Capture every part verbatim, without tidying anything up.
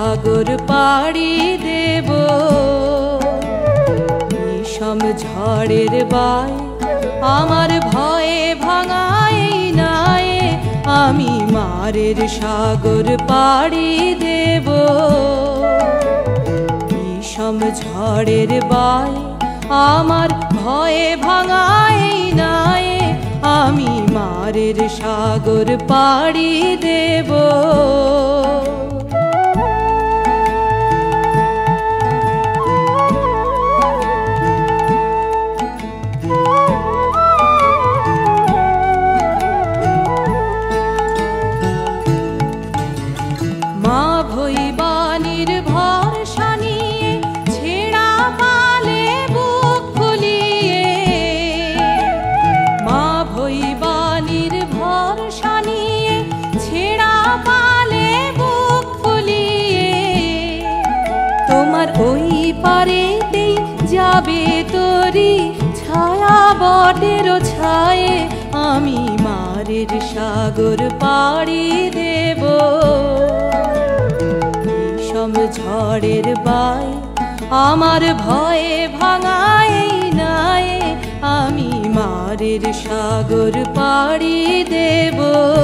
সাগর পাড়ি দেব। বিষম ঝড়ের বায় আমার ভয়ে ভাঙাই নাই, আমি মারের সাগর পাড়ি দেব। বিষম ঝড়ের বায় আমার ভয়ে ভাঙাই নাই, আমি মারের সাগর পাড়ি দেব। মা ভৈবানীর ভরসা নিয়ে ছেঁড়া পালে বুক ফুলিয়ে, মা ভৈবানীর ভরসা নিয়ে ছেঁড়া পালে বুক ফুলিয়ে, তোমার ওই পারেতেই যাবে তোরি ছায়া বটের ছায়ে, আমি মারের সাগর পাড়ি দেব। বিষম ঝড়ের বায় আমার ভয়ে ভাঙাই নাই, আমি মারের সাগর পাড়ি দেব।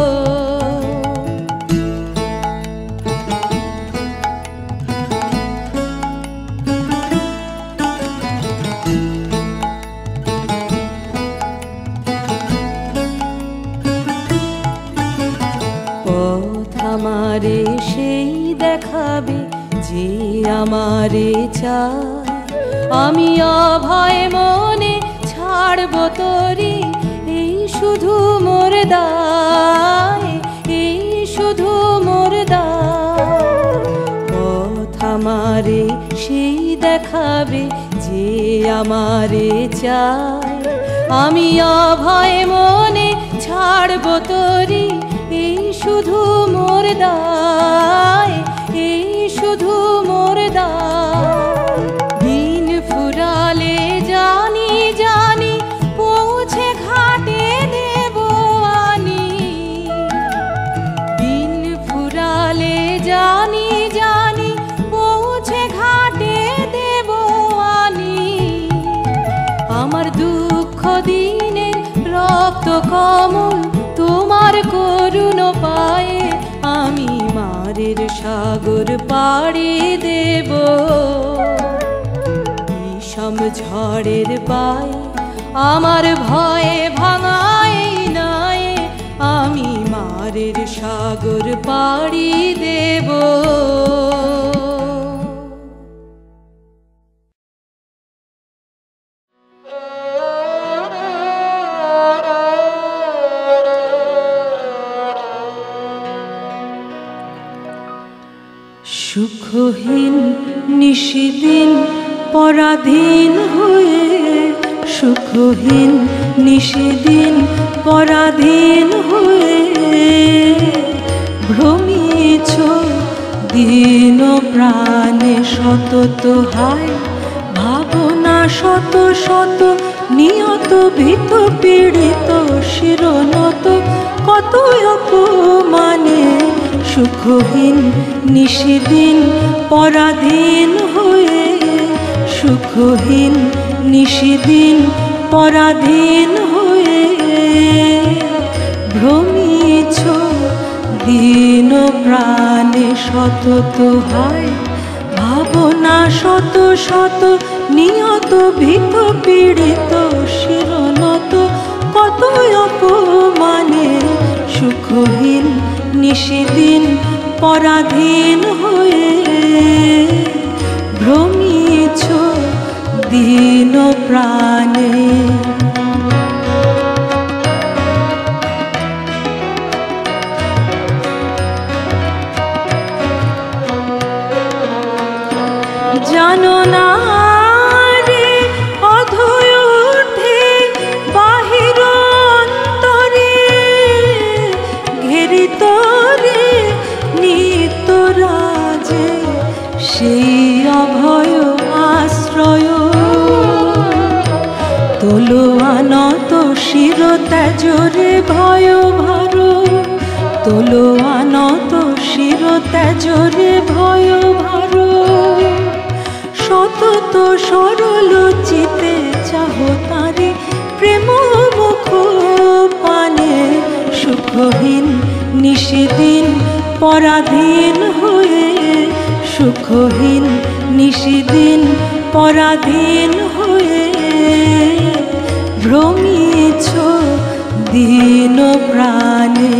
পথ আমারে সেই দেখাবে যে আমারে চায়, আমি অভয় মনে ছাড়ব তোরি এই শুধু মোর দায়, এই শুধু মোর দায়। পথ আমারে সেই দেখাবে যে আমারে চায়, আমি অভয় মনে ছাড়ব তোরি এই শুধু মোর দায়, এই শুধু মোর দায়। দিন ফুরালে জানি জানি পৌঁছে ঘাটে দেব আনি, দিন ফুরালে জানি জানি পৌঁছে ঘাটে দেব আনি। আমার দুঃখ দিনের রক্ত কমল তোমার করুণ পায়ে, আমি মারের সাগর পাড়ি দেব। বিষম ঝড়ের বায় আমার ভয়ে ভাঙাই নাই, আমি মারের সাগর পাড়ি দেব। সুখহীন নিশিদিন পরাধীন হয়ে, সুখহীন নিশিদিন পরাধীন হয়ে, ভ্রমিছ দিন প্রাণে সতত হায়, ভাবনা শত শত নিয়ত ভীত পীড়িত শিরনত কত অপমানে। সুখহীন নিশিদিন পরাধীন হয়ে, সুখহীন নিশিদিন পরাধীন হয়ে, ভ্রমিছ দিন প্রাণে সতত হায়, ভাবনা শত শত নিয়ত ভীত পীড়িত শিরনত কত অপমানে। সুখহীন নিশিদিন পরাধীন হয়ে, ভ্রমিছ দিন প্রাণে। জানো না রে অধৈ ঊর্ধ্বে বাহির অন্তরে, ঘেরিত রে নিত্য রাজে সেই অভয় আশ্রয়। তোলো আনত শির ত্যাজরে ভয় ভার, তোলো আনত শির ত্যাজরে ভয় ভার সতত সরল চিতে চাহ তারে প্রেম মুখ পানে সুখহীন নিশিদিন পরাধীন হয়ে সুখহীন নিশিদিন পরাধীন হয়ে ভ্রমিছ দীন প্রাণে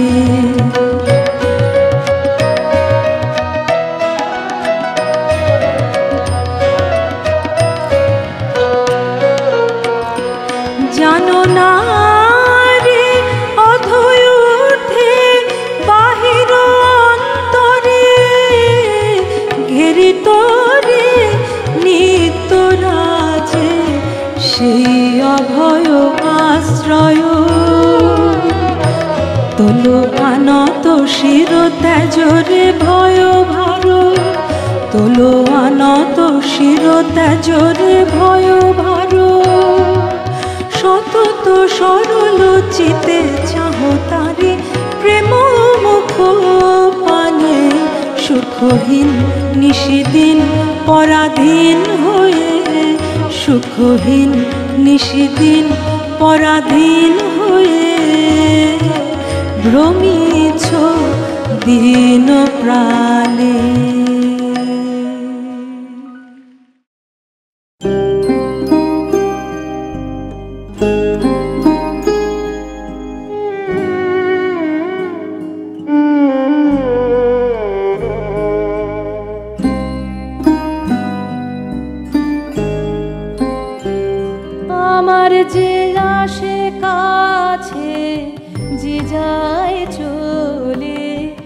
জানো না রে অধৈ ঊর্ধ্বে বাহির অন্তরে ঘেরি তোরে নিত্য রাজে সেই অভয় আশ্রয় তোলো আনত শির ত্যাজরে ভয় ভার তোলো আনত শির ত্যাজরে ভয় ভার সতত সরল চিতে চাহ তারে প্রেম মুখ পানে সুখহীন নিশিদিন পরাধীন হয়ে সুখহীন নিশিদিন পরাধীন হয়ে ভ্রমিছ দীন প্রাণে আমার যে আসে কাছে যে যায় চলে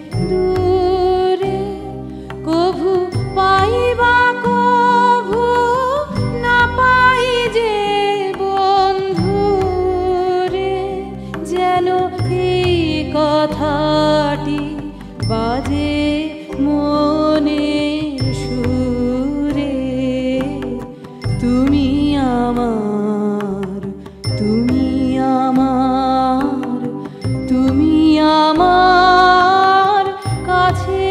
দূরে কভু পাইবা কভু না পাই যে বন্ধু রে যেন এই কথাটি বাজে মনের সুরে তুমি আমার তুমি আমার তুমি আমার কাছে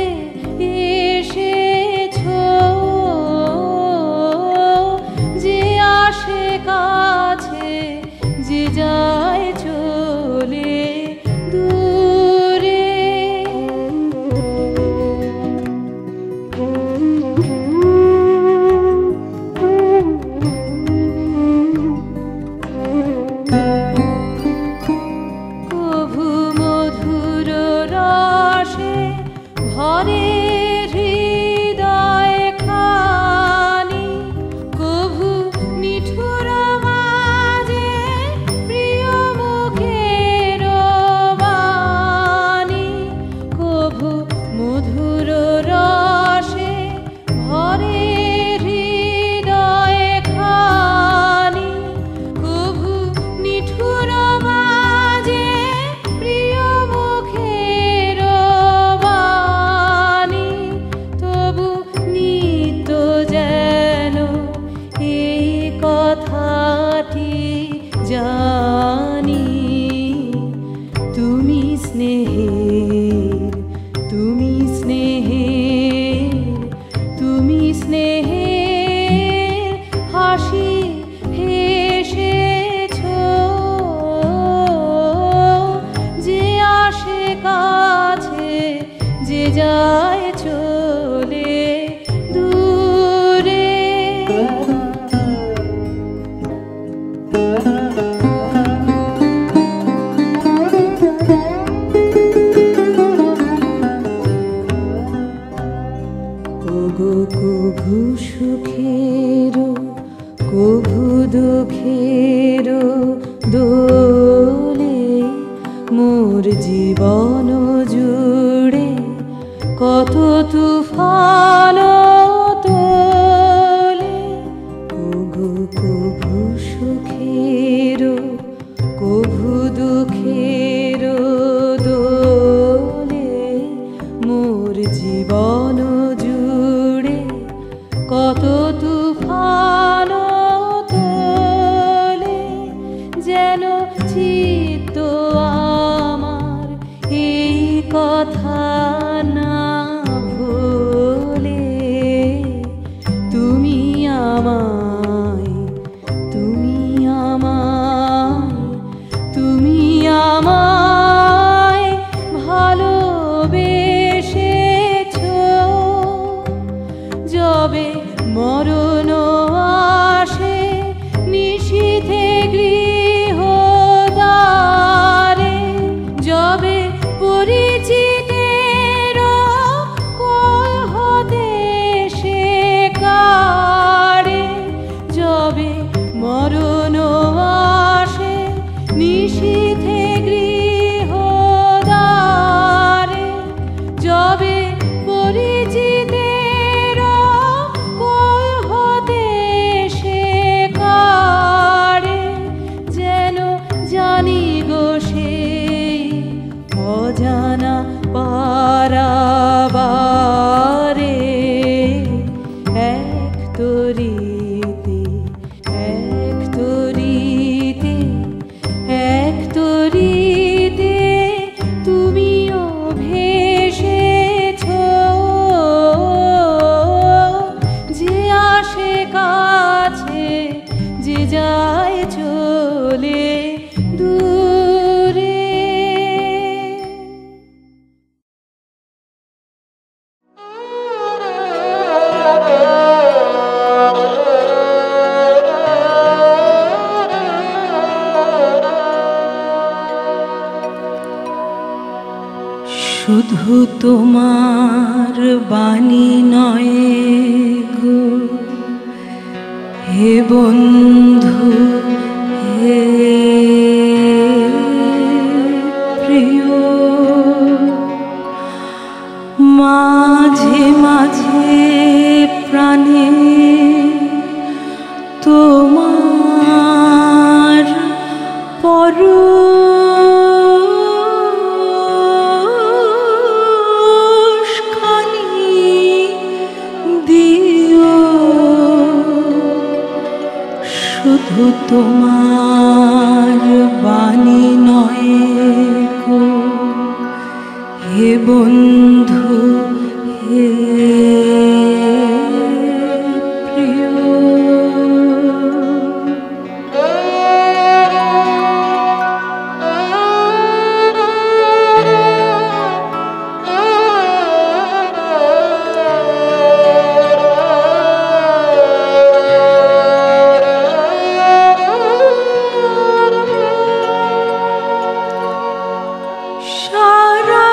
এসেছো যে আসে কাছে যে যায় চলে দূরে কভু মধুর রসে ভরে হৃদয় খানি কভু নিঠুর মাঝে প্রিয় মুখের বাণী কভু মধুর রসে ভরে হৃদয় খানি কভু নিঠুর মাঝে প্রিয় মুখের বাণী তবু নিত্য যেন এই কথাটি জানি তুমি স্নেহের তুমি স্নেহের তুমি স্নেহের হাসি হেসেছো যে আসে কাছে যে যায় চলে দূরে ওগো কভু সুখের কভু দুঃখের দোলে মোর জীবন জুড়ে কত তুফান তোলে ওগো কভু সুখের কভু দুঃখের দোলে মোর জীবন জুড়ে কত তুফান তোলে যেন চিত্ত আমার এই কথা শুধু তোমার বাণী নয় গো হে বন্ধু হে প্রিয়, মাঝে মাঝে প্রাণে তোমার পরশখানি দিও, শুধু তোমার বাণী নয় গো হে বন্ধু হে প্রিয়। সারা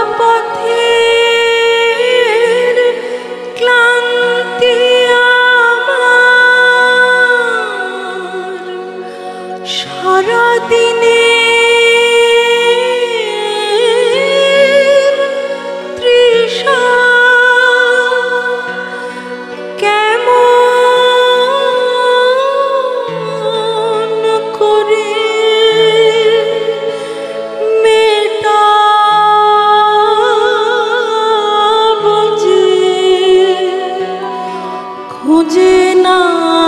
পথের ক্লান্তি আমার, সারা দিনের তৃষা কেমন করে খুঁজে না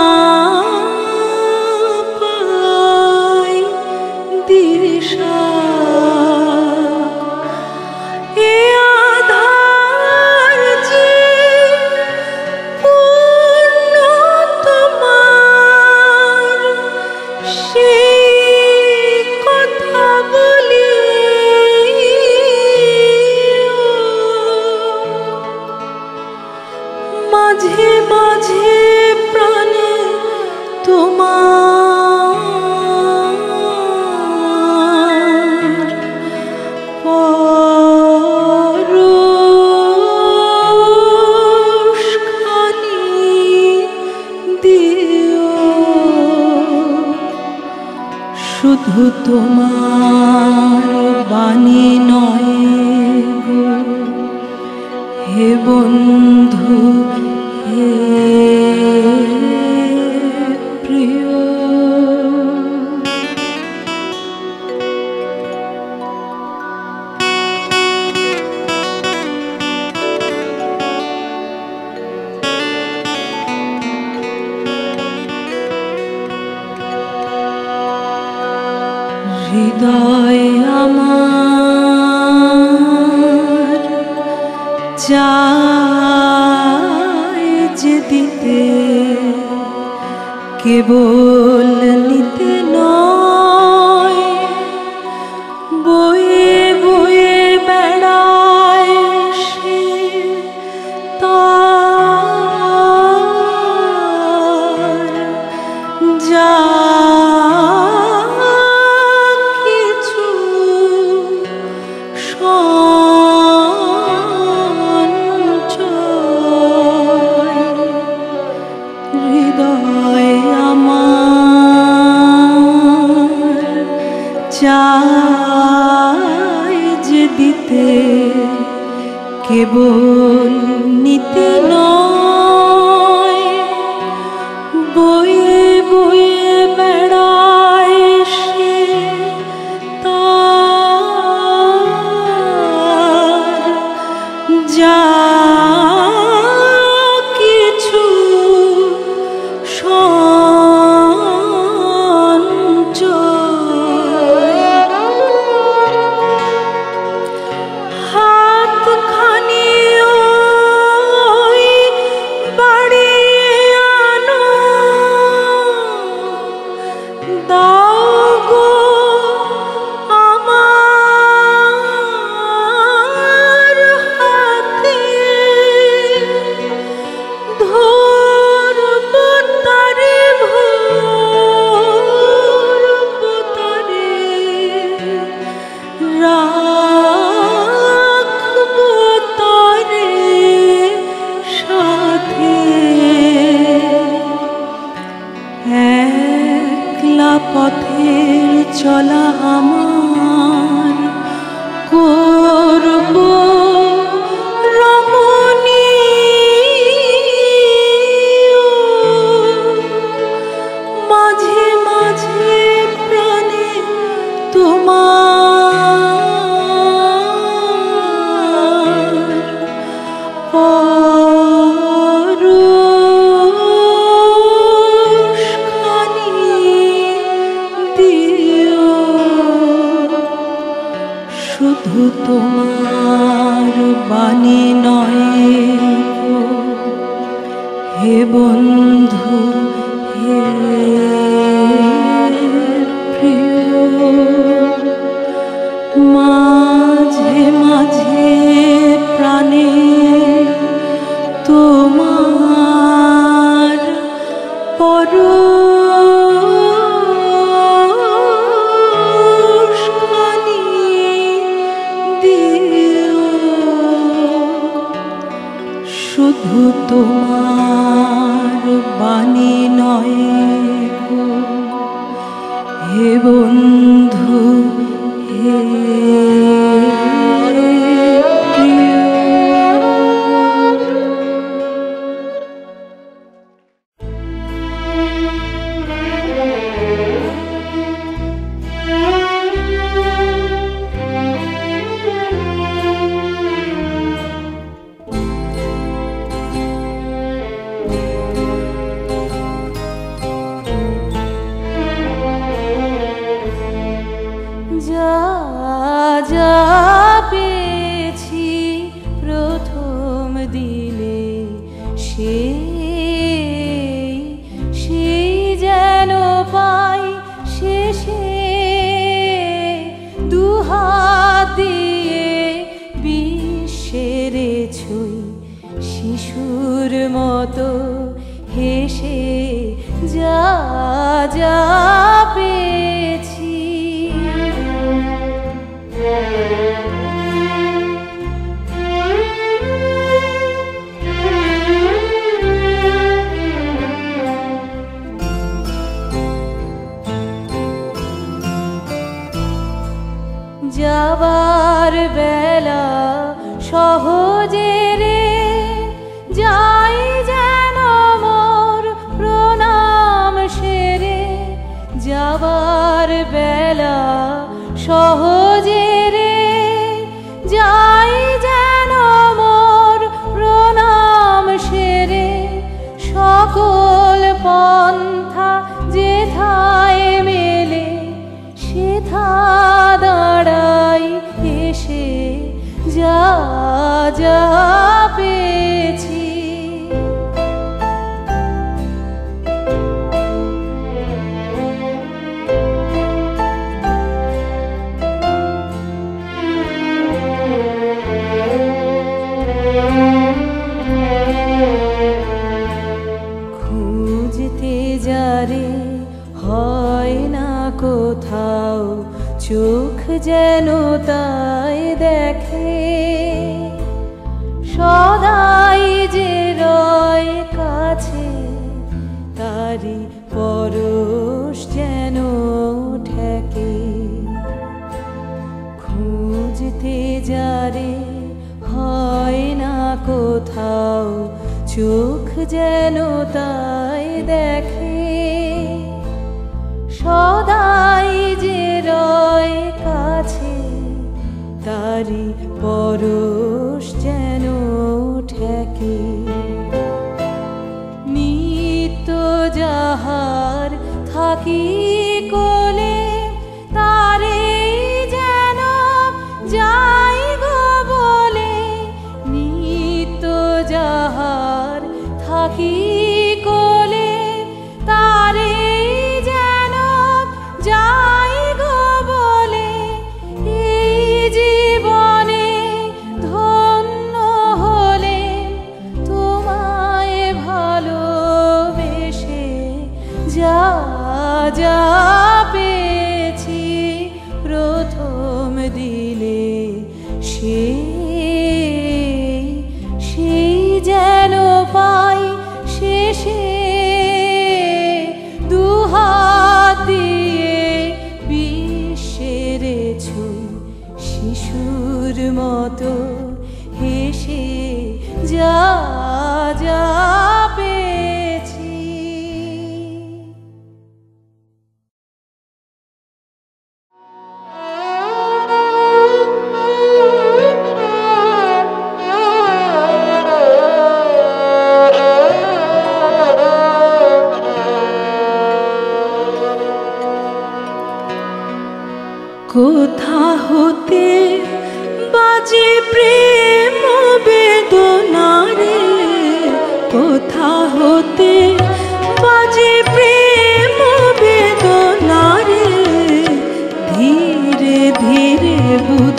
পাই দিশা, এ আধার যে পূর্ণ তোমার, সেই কথা বলি মাঝে মাঝে প্রাণে তোমার পরশখানি দিও, শুধু তোমার বাণী নয় গো হে বন্ধু হে প্রিয়। হৃদয় আমার চায় যে দিতে, কেবল নিতে নয়, বয়ে বয়ে বেড়ায় সে তার যা কিছু সঞ্চয়। হৃদয় আমার চায় যে দিতে, কেবল নিতে নয়, বয়ে বয়ে বেড়ায় সে তার যা কিছু সঞ্চয়। হাতখানি ওই বাড়িয়ে আনো, দাও গো আমার হাতে, ধরব তারে ভরব তারে, রাখব তোমার বাণী নয় গো হে বন্ধু হে প্রিয়, মাঝে মাঝে প্রাণে তোমার পরশখানি দিও, শুধু তোমার বাণী নয় গো হে বন্ধু হে যা যা পেয়েছি প্রথম দিলে সেই সেই যেন পাই শেষে, দুহাত দিয়ে বিশ্বের ছুঁই শিশুর মতো হেসে যা যা পেয়েছি। যাবার বেলা সহজে রে যাই যেন মোর প্রণাম সেরে, যাবার বেলা সহজে রে যাই যেন মোর প্রণাম সেরে, সকল পন্থা যেথায় মেলে সেথা দাঁড়াই এসে যা যা পেয়েছি। খুঁজতে যারে হয় না কোথাও চোখ যেন তাই দেখে, সদাই যে রয় কাছে তারি পরশ যেন ঠেকে। খুঁজতে যারে হয় না কোথাও চোখ যেন তাই দেখে, সদাই যে রয় কাছে তারি পরশ যেন ঠেকে। নিত্য যাহার থাকি কোলে তারে যেন যাই গো বলে, নিত্য যাহার থাকি কোলে তারে যেন যাই গো বলে, এই জীবনে ধন্য হলে তোমায় ভালোবেসে যা যা পেয়েছি প্রথম দিলে সেই সেই যেন পাই শেষে, দুহাত দিয়ে বিশ্বের ছুঁই শিশুর মতো হেসে যা যা পেয়েছি। কোথা হতে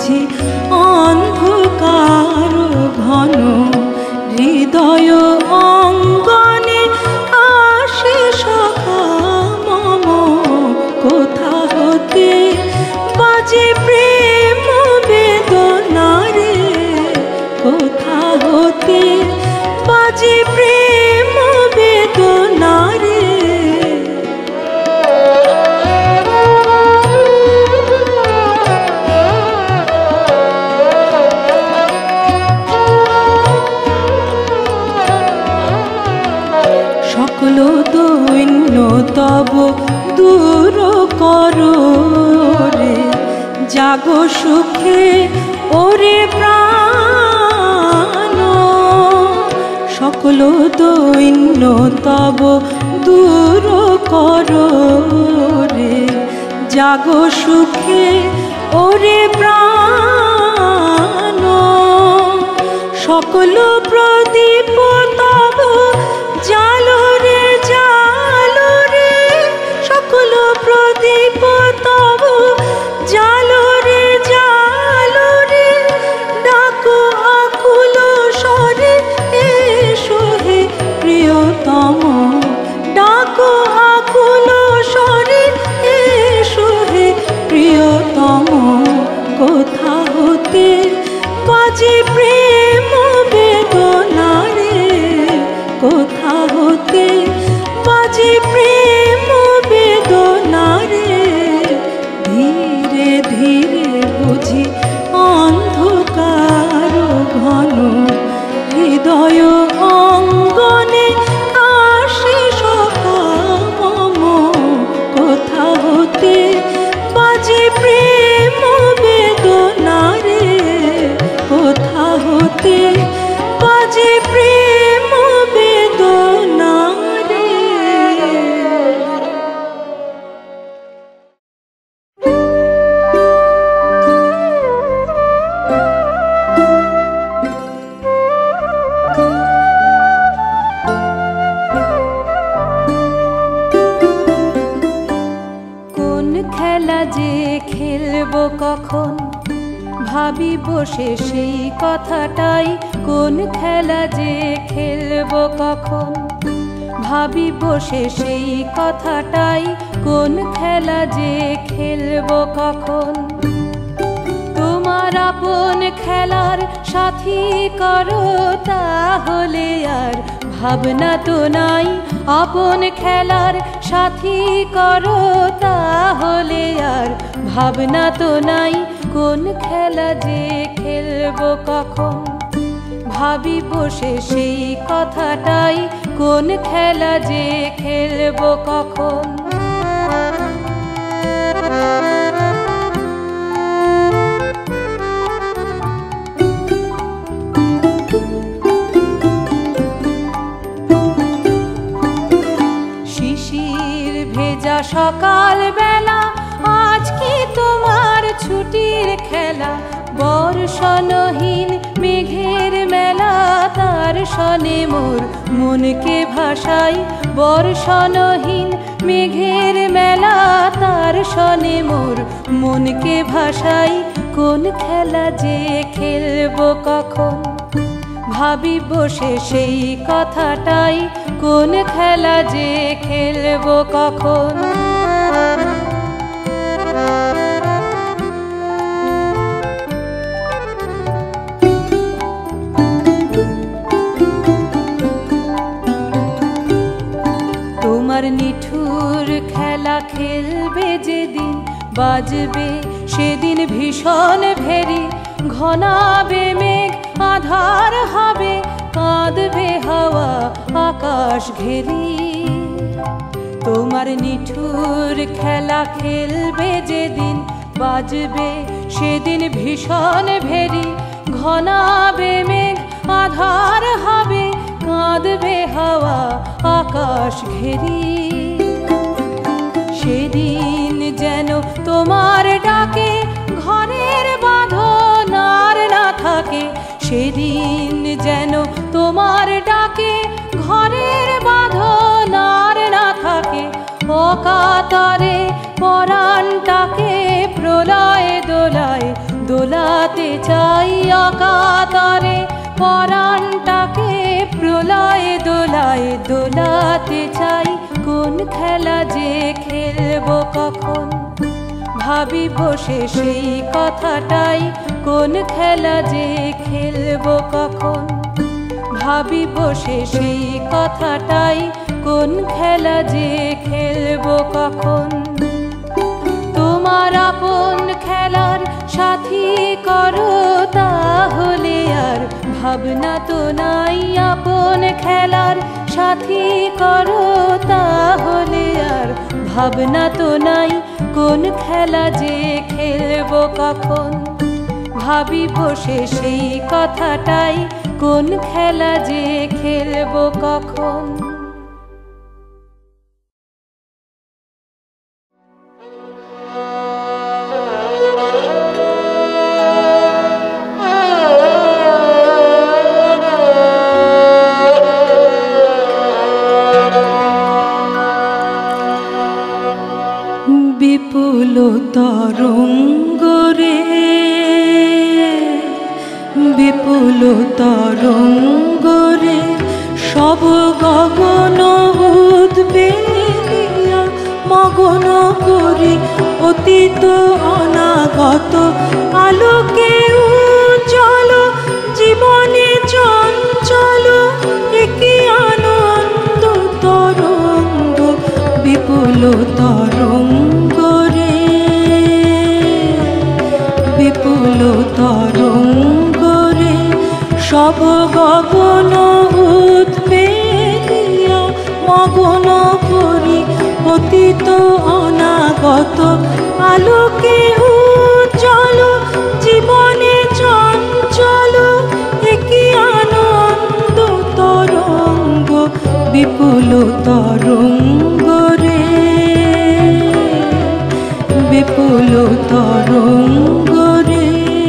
বুঝি অন্ধকার ঘন হৃদয় অঙ্গনে আসে সখা মম কোথা হতে বাজে প্রেম বেদনা রে কোথা হতে বাজে প্রেম বেদনা রে সকল দৈন্য তব দূর করো রে জাগো সুখে ওরে প্রাণ সকল দৈন্য তব দূর করো রে জাগো সুখে ওরে প্রাণ সকল প্রদীপ তব জালো রে জালো রে সকল প্রদীপ তব জালো রে জালো রে ডাকো আকুল স্বরে এসো হে প্রিয়তম ডাকো আকুল স্বরে এসো হে প্রিয়তম কোথা হতে বাজে প্রেম বেদনা রে কোথা হতে বাজে প্রেম বেদনা রে ধীরে ধীরে বুঝি অন্ধকার ঘন হৃদয় অঙ্গনে আসে সখা মম কোথা হতে বাজে প্রেম বেদনা রে কোথা হতে বাজে প্রেম বেদনা রে কোন খেলা যে খেলবো কখন ভাবি বসে সেই কথাটাই কোন খেলা যে খেলবো কখন ভাবি বসে সেই কথাটাই কোন খেলা যে খেলবো কখন তোমার আপন খেলার সাথী করো তাহলে আর ভাবনা তো নাই আপন খেলার সাথী করো তাহলে আর ভাবনা তো নাই কোন খেলা যে খেলবো কখন ভাবি বসে সেই কথাটাই কোন খেলা যে খেলবো কখন শিশির ভেজা সকাল বেলা আজ কি তোমার ছুটির খেলা বর্ষণহীন মেঘের মেলা তার সনে মোর মনকে ভাসাই বর্ষণহীন মেঘের মেলা তার সনে মোর মনকে ভাসাই কোন খেলা যে খেলবো কখন ভাবি বসে সেই কথাটাই কোন খেলা যে খেলবো কখন তোমার নিঠুর খেলা খেলবে যেদিন বাজবে সেদিন ভীষণ ভেরি ঘনাবে মেঘ আধার হবে কাঁদবে হাওয়া আকাশ ঘেরি তোমার নিঠুর খেলা খেলবে যেদিন বাজবে সেদিন ভীষণ ভেরি ঘনাবে মেঘ আধার হবে কাঁদবে হাওয়া আকাশ ঘেরি সেদিন যেন তোমার ডাকে ঘরের বাঁধন আর না থাকে সেদিন যেন তোমার ডাকে ঘরের বাঁধন আর না থাকে অকাতরে পরাণটাকে প্রলয় দোলায় দোলাতে চাই অকাতরে পরাণটাকে প্রলয় দোলায় দোলাতে চাই কোন খেলা যে খেলবো কখন ভাবি বসে সেই কথাটাই কোন খেলা যে খেলবো কখন ভাবি বসে সেই কথাটাই কোন খেলা যে খেলবো কখন তোমার আপন খেলার সাথী করো তাহলে আর ভাবনা তো নাই আপন খেলার সাথী করো তাহলে আর ভাবনা তো নাই কোন খেলা যে খেলবো কখন ভাবি বসে সেই কথাটাই কোন খেলা যে খেলবো কখন বিপুল তরঙ্গ রে বিপুল তরঙ্গ রে সব গগন উদ্বেলিয়া মগন করি অতীত অনাগত আলোকে উজ্জ্বল জীবনে চঞ্চল একি আনন্দ তরঙ্গ বিপুল তরঙ্গ রে বিপুল তরঙ্গ রে সব গগন উদ্বেলিয়া মগন করি অতীত অনাগত আলোকে উজ্জ্বল জীবনে চঞ্চল একি আনন্দ তরঙ্গ বিপুল তরঙ্গ রে বিপুল তরঙ্গ রে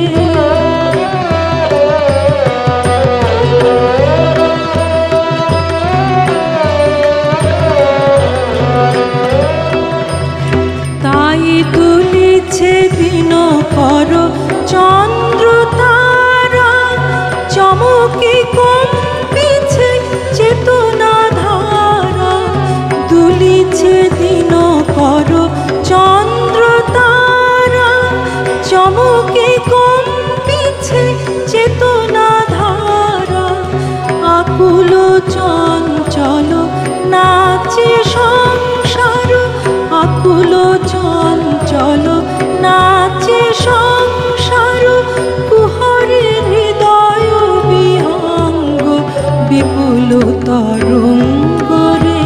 তাই তুলিছে দিন কর চন্দ্র তারা চমকে কম্পিছে চেতনা ধারা দুলিছে দিন কর চন্দ্র তারা চমকে কম্পিছে চেতনা ধারা আকুল চঞ্চল নাচে সংসার আকুল চঞ্চল নাচে সংসার কুহরে হৃদয় বিহঙ্গ বিপুল তরঙ্গ রে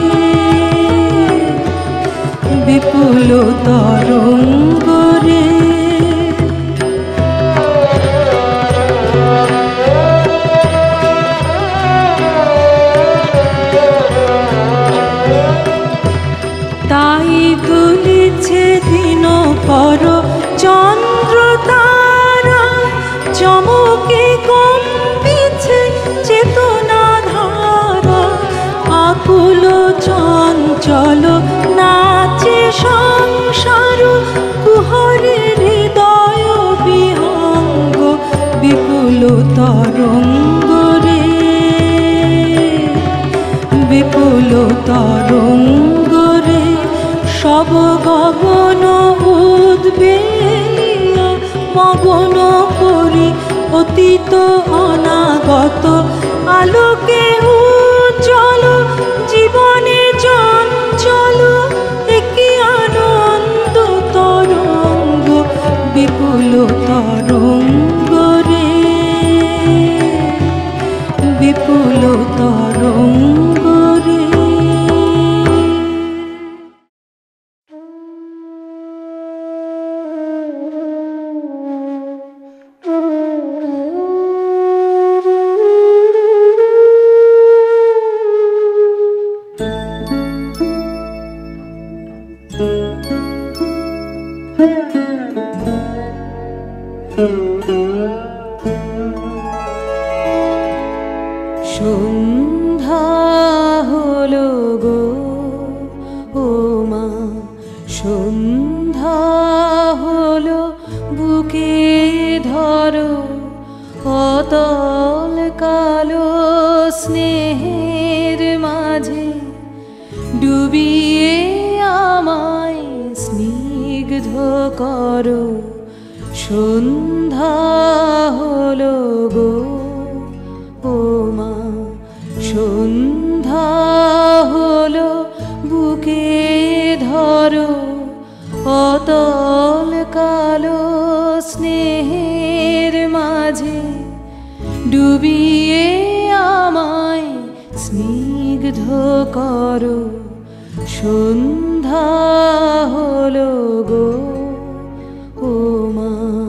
বিপুল তরঙ্গ রে তাই দুলিছে দিন কর চন্দ্র তারা চমকে কম্পিছে চেতনা ধারা আকুল চঞ্চল নাচে সংসার কুহরে হৃদয় বিহঙ্গ বিপুল তরঙ্গ রে বিপুল তরঙ্গ রে সব গগন উদ্বেলিয়া মগন করি অতীত অনাগত আলোকে উজ্জ্বল জীবনে চঞ্চল একি আনন্দ তরঙ্গ বিপুল তরঙ্গ রে বিপুল তরঙ্গ রে সন্ধ্যা হলো গো ও মা সন্ধ্যা হলো বুকে অতল কালো স্নেহের মাঝে ডুবিয়ে আমায় স্নিগ্ধ করো। সন্ধ্যা হলো গো ও মা, সন্ধ্যা হলো, বুকে ধরো অতল কালো স্নেহের মাঝে ডুবিয়ে আমায় স্নিগ্ধ করো। সন্ধ্যা হলো গো ও মা।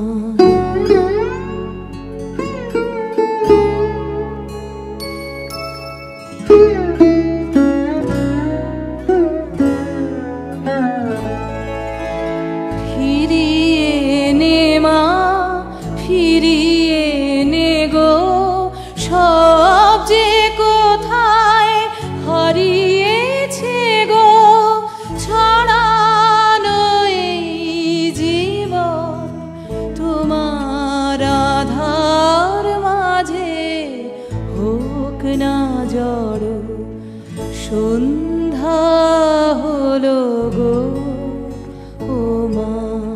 ফিরিয়ে নে মা, ফিরিয়ে নে গো, সব যে কোথায় হারিয়েছে গো। ছড়ানো এই জীবন তোমার আধার মাঝে হোক না জড়। সন্ধ্যা হলো গো ও মা।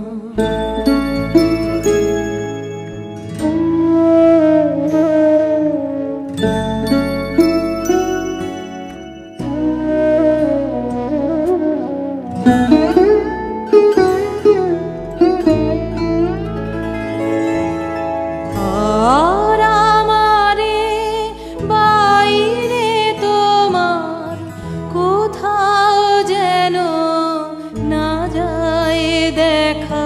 আর আমারে বাইরে তোমার কোথাও যেন না যায় দেখা।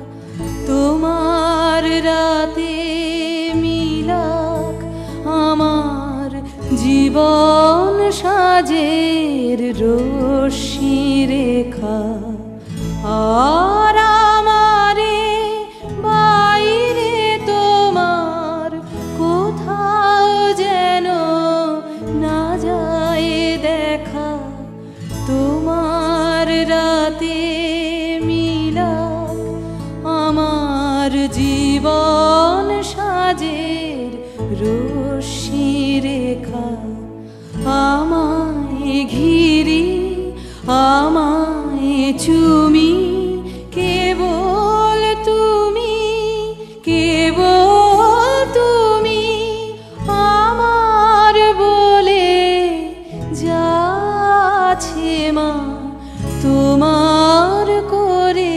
তোমার রাতে মিলাক আমার জীবন সাজের রশ্মি রেখা। আর আমারে বাইরে তোমার কোথাও যেন না যায় দেখা। তোমার রাতে মিলাক আমার জীবন সাজের রশ্মি রেখা। আমায় ঘিরি আমায় চুমি কেবল তুমি, কেবল তুমি আমার বলে যাচ্ছে মা। তোমার করে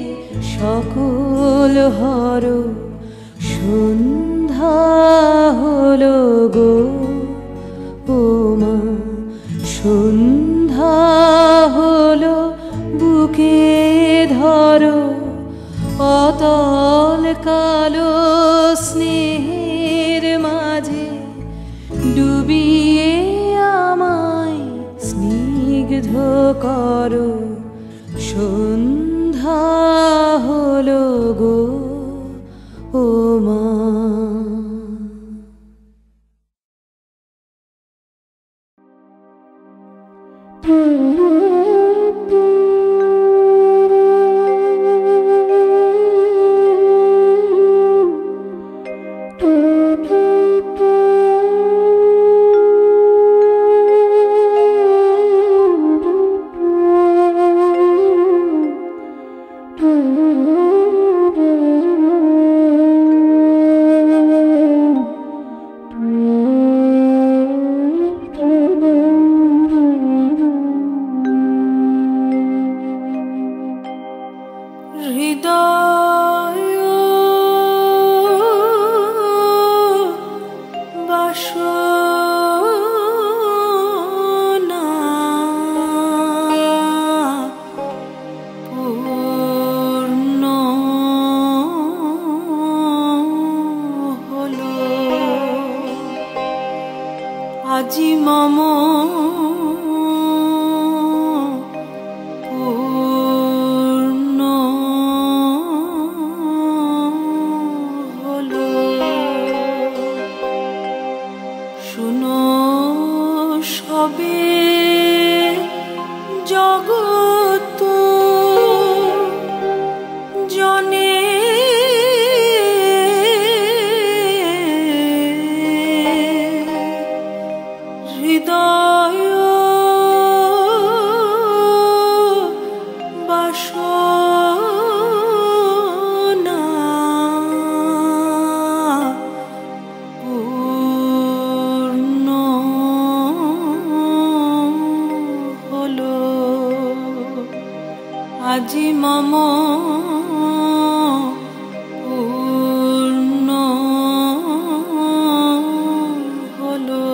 সকল হর। সন্ধ্যা হলো গো ও মা, সন্ধ্যা হলো, বুকে ধরো অতল কালো স্নেহের মাঝে ডুবিয়ে আমায় স্নিগ্ধ করো। সন্ধ্যা হলো গো ও মা। আজি মম পূর্ণ হলো। শুনো সবে জগত জনে আজি মম পূর্ণ হলো।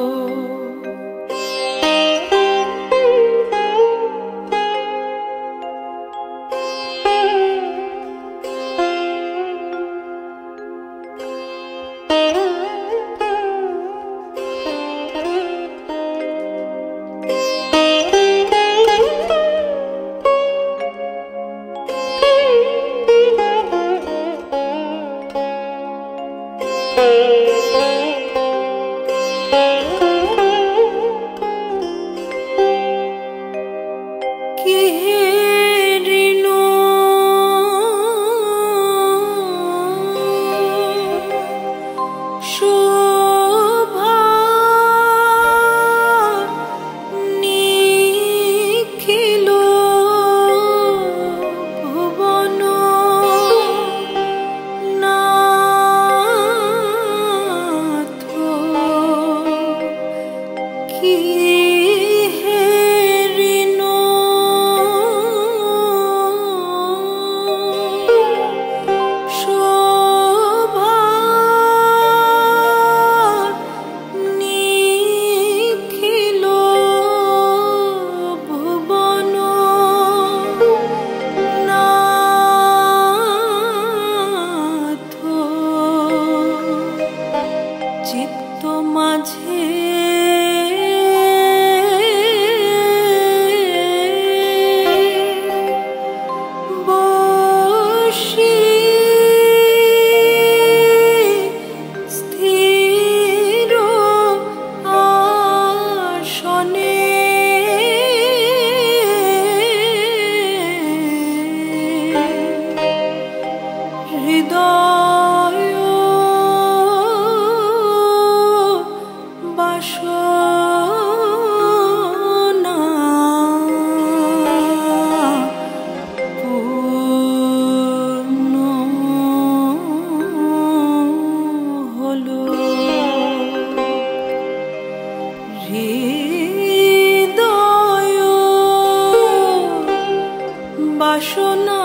বাসনা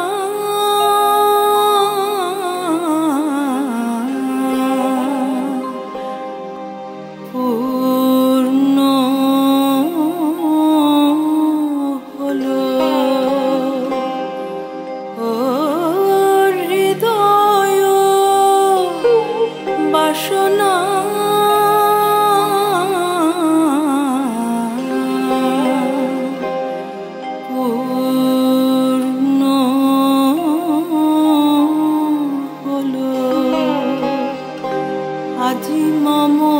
পূর্ণ হলো। ও হৃদয় বাসনা আজি মম